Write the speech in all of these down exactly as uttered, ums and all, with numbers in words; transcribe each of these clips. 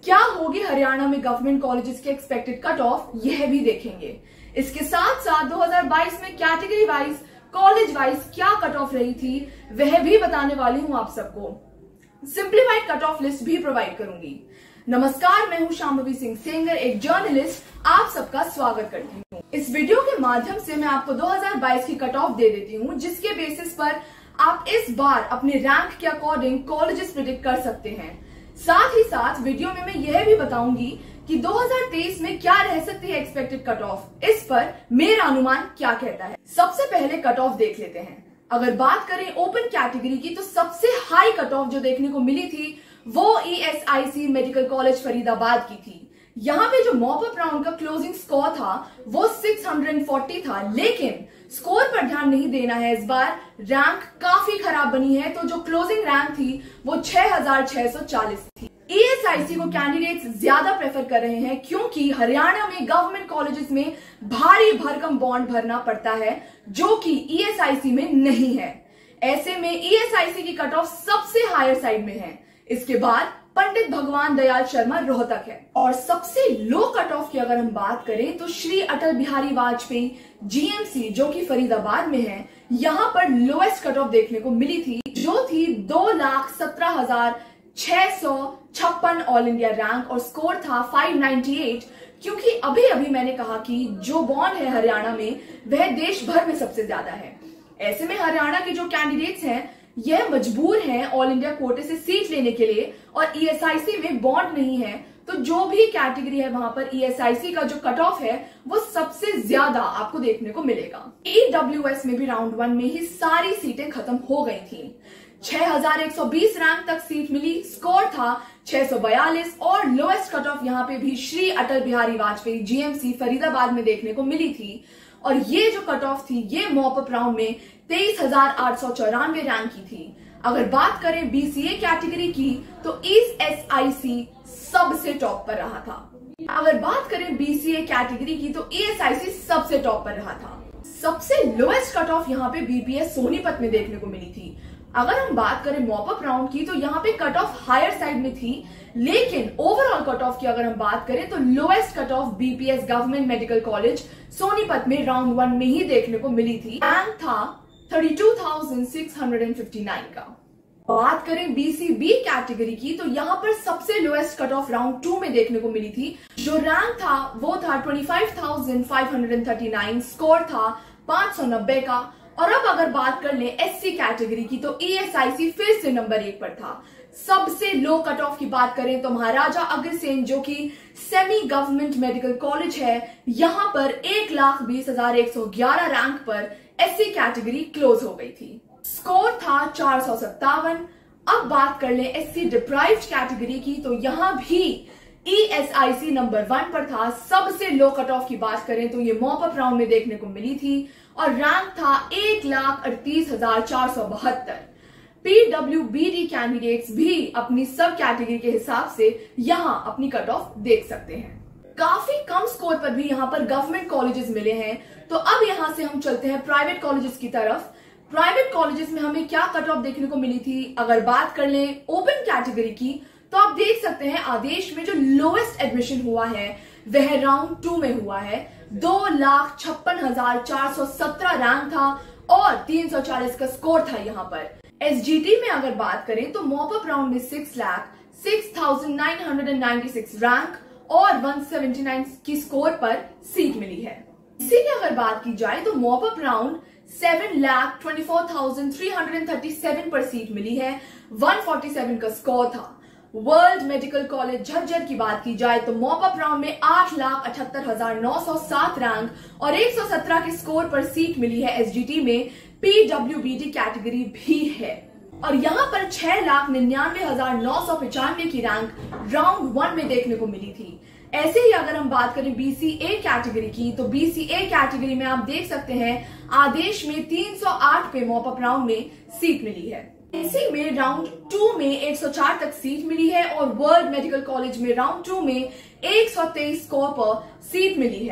क्या होगी हरियाणा में गवर्नमेंट कॉलेजेस के एक्सपेक्टेड कट ऑफ, यह भी देखेंगे। इसके साथ साथ दो हज़ार बाईस में कैटेगरी वाइज, कॉलेज वाइज क्या कट ऑफ रही थी वह भी बताने वाली हूं आप सबको। सिंप्लीफाइड कट ऑफ लिस्ट भी प्रोवाइड करूंगी। नमस्कार, मैं हूं शांभवी सिंह सेंगर, एक जर्नलिस्ट, आप सबका स्वागत करती हूं। इस वीडियो के माध्यम से मैं आपको दो हज़ार बाईस की कट ऑफ दे देती हूं, जिसके बेसिस पर आप इस बार अपने रैंक के अकॉर्डिंग कॉलेजेस प्रेडिक्ट कर सकते हैं। साथ ही साथ वीडियो में मैं यह भी बताऊंगी कि दो हज़ार तेईस में क्या रह सकती है एक्सपेक्टेड कट ऑफ, इस पर मेरा अनुमान क्या कहता है। सबसे पहले कट ऑफ देख लेते हैं। अगर बात करें ओपन कैटेगरी की, तो सबसे हाई कट ऑफ जो देखने को मिली थी वो E S I C medical college Faridabad की थी। यहाँ पे जो मॉप अप राउंड का क्लोजिंग स्कोर था वो छह सौ चालीस था, लेकिन स्कोर पर ध्यान नहीं देना है। इस बार रैंक काफी खराब बनी है, तो जो क्लोजिंग रैंक थी वो छह हज़ार छह सौ चालीस थी। ई एस आई सी को कैंडिडेट्स ज्यादा प्रेफर कर रहे हैं, क्योंकि हरियाणा में गवर्नमेंट कॉलेजेस में भारी भरकम बॉन्ड भरना पड़ता है, जो कि ई एस आई सी में नहीं है। ऐसे में ई एस आई सी की कट ऑफ सबसे हायर साइड में है। इसके बाद पंडित भगवान दयाल शर्मा रोहतक है। और सबसे लो कट ऑफ की अगर हम बात करें तो श्री अटल बिहारी वाजपेयी जी एम सी, जो कि फरीदाबाद में है, यहाँ पर लोएस्ट कट ऑफ देखने को मिली थी, जो थी दो लाख सत्रह हजार छह सौ छप्पन ऑल इंडिया रैंक, और स्कोर था पाँच सौ अट्ठानवे। क्योंकि अभी अभी मैंने कहा कि जो बॉन्ड है हरियाणा में वह देश भर में सबसे ज्यादा है। ऐसे में हरियाणा के जो कैंडिडेट्स हैं यह मजबूर हैं ऑल इंडिया कोटे से सीट लेने के लिए, और ई एस आई सी में बॉन्ड नहीं है, तो जो भी कैटेगरी है वहां पर ई एस आई सी का जो कट ऑफ है वो सबसे ज्यादा आपको देखने को मिलेगा। ई डब्ल्यू एस में भी राउंड वन में ही सारी सीटें खत्म हो गई थी। छह हज़ार एक सौ बीस रैंक तक सीट मिली, स्कोर था छह सौ बयालीस, और लोएस्ट कट ऑफ यहाँ पे भी श्री अटल बिहारी वाजपेयी जी एम सी फरीदाबाद में देखने को मिली थी। और ये जो कट ऑफ थी ये मॉप अप राउंड में तेईस हजार आठ सौ चौरानवे रैंक की थी। अगर बात करें बी सी ए कैटेगरी की, तो ई एस आई सी सबसे टॉप पर रहा था। अगर बात करें बी सी ए कैटेगरी की, तो ई एस आई सी सबसे टॉप पर रहा था। सबसे लोएस्ट कट ऑफ यहाँ पे बी पी एस सोनीपत में देखने को मिली थी। अगर हम बात करें मॉप अप राउंड की, तो यहाँ पे कट ऑफ हायर साइड में थी, लेकिन ओवरऑल कट ऑफ की अगर हम बात करें तो lowest cut off B P S government medical college Sonipat में राउंड वन में ही देखने को मिली थी। रैंक था बत्तीस हज़ार छह सौ उनसठ का। बात करें बी सी बी कैटेगरी की, तो यहाँ पर सबसे lowest cut off round two में देखने को मिली थी। जो रैंक था वो था पच्चीस हज़ार पाँच सौ उनतालीस, स्कोर था पाँच सौ नब्बे का। और अब अगर बात कर ले एस सी कैटेगरी की, तो ई एस आई सी फिर से नंबर एक पर था। सबसे लो कट ऑफ की बात करें तो महाराजा अग्रसेन, जो कि सेमी गवर्नमेंट मेडिकल कॉलेज है, यहाँ पर एक लाख बीस हजार एक सौ ग्यारह रैंक पर एस सी कैटेगरी क्लोज हो गई थी। स्कोर था चार सौ सत्तावन। अब बात कर ले एस सी डिप्राइव्ड कैटेगरी की, तो यहाँ भी E S I C number one पर था। सबसे लो कट ऑफ की बात करें तो ये मॉप अप राउंड में देखने को मिली थी, और रैंक था एक लाख अड़तीस हजार चार सौ बहत्तर। P W B D candidates भी अपनी सब कैटेगरी के हिसाब से यहाँ अपनी कट ऑफ देख सकते हैं। काफी कम स्कोर पर भी यहाँ पर गवर्नमेंट कॉलेजेस मिले हैं। तो अब यहाँ से हम चलते हैं प्राइवेट कॉलेजेस की तरफ। प्राइवेट कॉलेजेस में हमें क्या कट ऑफ देखने को मिली थी। अगर बात कर ले ओपन कैटेगरी की, तो आप देख सकते हैं आदेश में जो लोएस्ट एडमिशन हुआ है वह राउंड टू में हुआ है। दो लाख छप्पन हजार चार सौ सत्रह रैंक था, और तीन सौ चालीस का स्कोर था यहाँ पर। एस जी टी में अगर बात करें तो मॉप अप राउंड में six lakh six thousand nine hundred ninety six rank और एक सौ उन्यासी की स्कोर पर सीट मिली है। इसी की अगर बात की जाए तो mop up round seven lakh twenty four thousand three hundred thirty seven पर सीट मिली है, एक सौ सैंतालीस का स्कोर था। वर्ल्ड मेडिकल कॉलेज झज्जर की बात की जाए तो मॉप अप राउंड में आठ लाख अठहत्तर हजार नौ सौ सात रैंक और एक सौ सत्रह के स्कोर पर सीट मिली है। एस जी टी में P W B D category भी है, और यहाँ पर छह लाख निन्यानवे हजार नौ सौ पचानवे की रैंक राउंड वन में देखने को मिली थी। ऐसे ही अगर हम बात करें बी सी ए कैटेगरी की, तो बी सी ए कैटेगरी में आप देख सकते हैं आदेश में तीन सौ आठ पे मॉप अप राउंड में सीट मिली है। इसी में राउंड टू में एक सौ चार तक सीट मिली है, और वर्ल्ड मेडिकल कॉलेज में राउंड टू में एक सौ तेईस स्कोर पर सीट मिली है।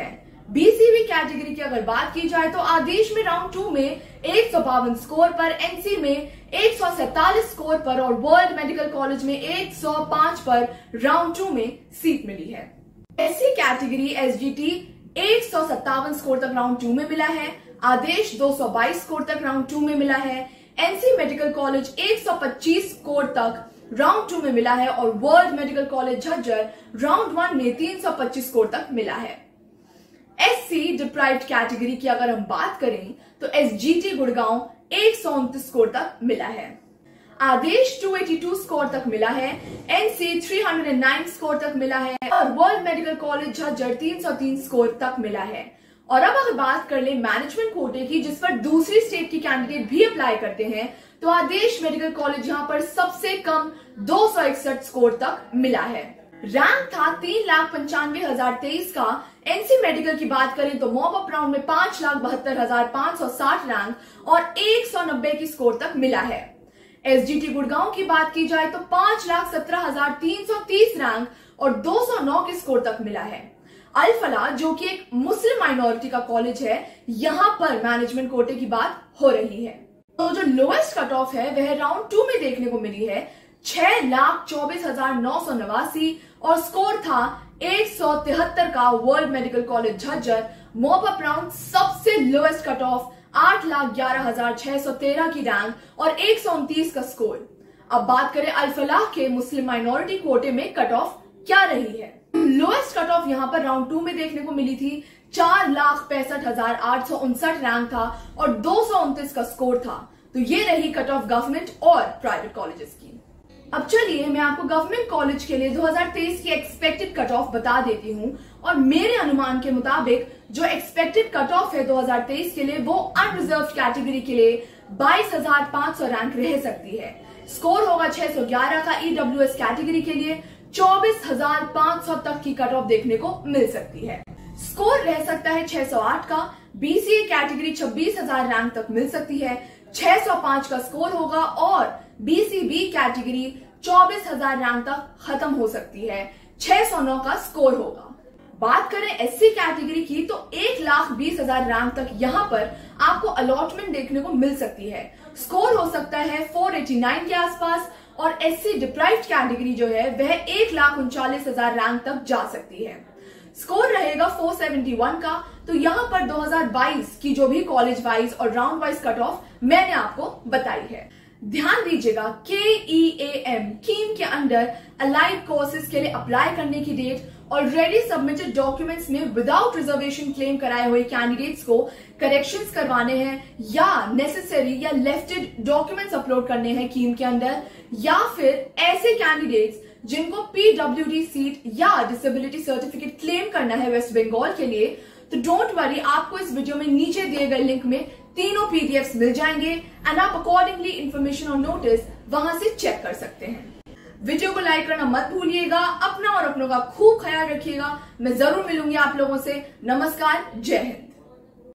बीसीबी कैटेगरी की अगर बात की जाए तो आदेश में राउंड टू में एक सौ बावन स्कोर पर, एनसी में एक सौ सैतालीस स्कोर पर और वर्ल्ड मेडिकल कॉलेज में एक सौ पाँच पर राउंड टू में सीट मिली है। एससी कैटेगरी एसजीटी एक सौ सत्तावन स्कोर तक राउंड टू में मिला है, आदेश दो सौ बाईस स्कोर तक राउंड टू में मिला है, एनसी मेडिकल कॉलेज एक सौ पच्चीस स्कोर तक राउंड टू में मिला है और world medical college Jhajjar round one में तीन सौ पच्चीस स्कोर तक मिला है। एससी डिप्राइव्ड कैटेगरी की अगर हम बात करें तो एसजीटी गुड़गांव एक सौ उनतीस स्कोर तक मिला है, आदेश दो सौ बयासी स्कोर तक मिला है, एनसी तीन सौ नौ स्कोर तक मिला है और वर्ल्ड मेडिकल कॉलेज झज्जर तीन सौ तीन स्कोर तक मिला है। और अब अगर बात कर ले मैनेजमेंट कोटे की, जिस पर दूसरी स्टेट की कैंडिडेट भी अप्लाई करते हैं, तो आदेश मेडिकल कॉलेज यहां पर सबसे कम दो सौ इकसठ स्कोर तक मिला है। रैंक था तीन लाख पंचानवे हजार तेईस का। एनसी मेडिकल की बात करें तो मॉप अप राउंड में पांच लाख बहत्तर हजार पांच सौ साठ रैंक और एक सौ नब्बे की स्कोर तक मिला है। एसजीटी गुड़गांव की बात की जाए तो पांच लाख सत्रह हजार तीन सौ तीस रैंक और दो सौ नौ के स्कोर तक मिला है। अल फलाह जो कि एक मुस्लिम माइनॉरिटी का कॉलेज है, यहां पर मैनेजमेंट कोटे की बात हो रही है। तो जो लोएस्ट कट ऑफ है वह राउंड टू में देखने को मिली है छह लाख चौबीस हजार नौ सौ नवासी और स्कोर था एक सौ तिहत्तर का world medical college Jhajjar. Mop up round सबसे लोएस्ट कट ऑफ आठ लाख ग्यारह हजार छह सौ तेरह की रैंक और एक सौ उनतीस का स्कोर। अब बात करें अल फलाह के मुस्लिम माइनॉरिटी कोटे में कट ऑफ क्या रही है। लोएस्ट कट ऑफ यहां पर राउंड टू में देखने को मिली थी चार लाख पैंसठ हजार आठ सौ उनसठ रैंक था और दो सौ उनतीस का स्कोर था। तो ये रही कट ऑफ गवर्नमेंट और प्राइवेट कॉलेजेस की। अब चलिए मैं आपको गवर्नमेंट कॉलेज के लिए दो हज़ार तेईस की एक्सपेक्टेड कट ऑफ बता देती हूँ और मेरे अनुमान के मुताबिक जो एक्सपेक्टेड कट ऑफ है दो हज़ार तेईस के लिए वो अनरिजर्व कैटेगरी के लिए बाईस हजार पांच सौ रैंक रह सकती है। स्कोर होगा छह सौ ग्यारह का। ईडब्ल्यूएस कैटेगरी के लिए चौबीस हजार पांच सौ तक की कट ऑफ देखने को मिल सकती है। स्कोर रह सकता है छह सौ आठ का। बीसीए कैटेगरी छब्बीस हजार रैंक तक मिल सकती है, छह सौ पांच का स्कोर होगा और बीसीबी कैटेगरी चौबीस हजार रैंक तक खत्म हो सकती है, छह सौ नौ का स्कोर होगा। बात करें एससी कैटेगरी की तो एक लाख बीस हजार रैंक तक यहाँ पर आपको अलॉटमेंट देखने को मिल सकती है। स्कोर हो सकता है चार सौ नवासी के आसपास और एससी डिप्राइव्ड कैटेगरी जो है वह एक लाख उनचालीस हजार रैंक तक जा सकती है। स्कोर रहेगा चार सौ इकहत्तर का। तो यहाँ पर दो हज़ार बाईस की जो भी कॉलेज वाइज और राउंड वाइज कट ऑफ मैंने आपको बताई है। ध्यान दीजिएगा के ई ए एम कीम के अंडर अलाइड कोर्सेज के लिए अप्लाई करने की डेट ऑलरेडी सबमिटेड डॉक्यूमेंट्स में विदाउट रिजर्वेशन क्लेम कराए हुए कैंडिडेट्स को करेक्शंस करवाने हैं या नेसेसरी या लेफ्टेड डॉक्यूमेंट्स अपलोड करने हैं कीम के अंदर, या फिर ऐसे कैंडिडेट्स जिनको पीडब्ल्यूडी सीट या डिसेबिलिटी सर्टिफिकेट क्लेम करना है वेस्ट बंगाल के लिए, तो डोंट वरी, आपको इस वीडियो में नीचे दिए गए लिंक में तीनों पीडीएफ्स मिल जाएंगे एंड आप अकॉर्डिंगली इन्फॉर्मेशन और नोटिस वहां से चेक कर सकते हैं। वीडियो को लाइक करना मत भूलिएगा। अपना और अपनों का खूब ख्याल रखिएगा। मैं जरूर मिलूंगी आप लोगों से। नमस्कार, जय हिंद।